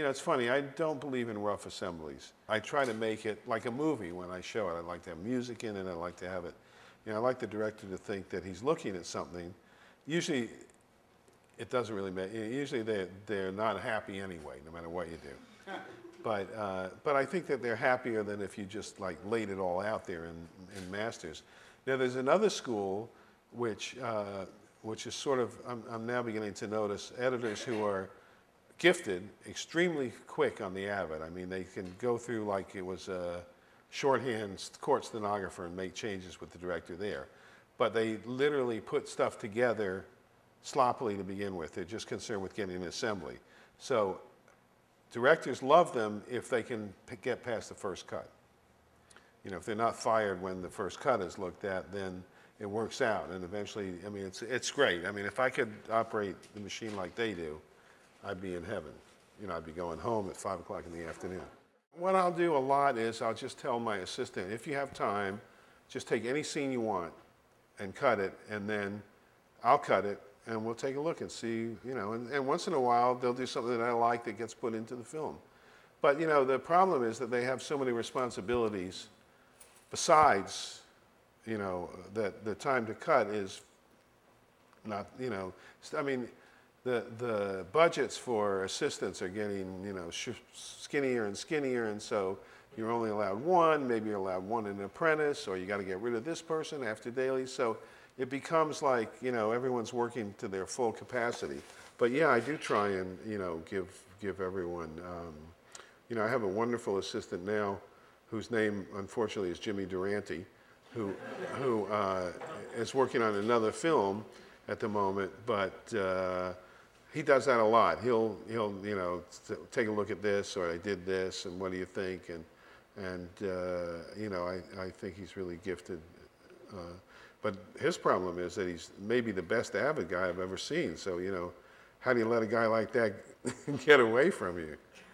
You know, it's funny, I don't believe in rough assemblies. I try to make it like a movie when I show it. I like to have music in it, I like to have it, you know, I like the director to think that he's looking at something. Usually, it doesn't really matter. Usually they're not happy anyway, no matter what you do. But I think that they're happier than if you just like laid it all out there in masters. Now there's another school which is sort of, I'm now beginning to notice editors who are gifted, extremely quick on the Avid. I mean, they can go through like it was a shorthand court stenographer and make changes with the director there. But they literally put stuff together sloppily to begin with. They're just concerned with getting an assembly. So directors love them if they can get past the first cut. You know, if they're not fired when the first cut is looked at, then it works out. And eventually, I mean, it's great. I mean, if I could operate the machine like they do, I'd be in heaven. You know, I'd be going home at 5 o'clock in the afternoon. What I'll do a lot is I'll just tell my assistant, if you have time, just take any scene you want and cut it, and then I'll cut it, and we'll take a look and see, you know, and once in a while, they'll do something that I like that gets put into the film. But, you know, the problem is that they have so many responsibilities besides, you know, that the time to cut is not, you know, I mean, the budgets for assistants are getting, you know, skinnier and skinnier, and so you're only allowed one, maybe you're allowed one in an apprentice, or you got to get rid of this person after daily. So it becomes like, you know, everyone's working to their full capacity. But yeah, I do try and, you know, give everyone, you know, I have a wonderful assistant now whose name, unfortunately, is Jimmy Durante, who is working on another film at the moment, but he does that a lot. He'll you know, take a look at this, or I did this, and what do you think? And you know, I think he's really gifted. But his problem is that he's maybe the best Avid guy I've ever seen. So, you know, how do you let a guy like that get away from you?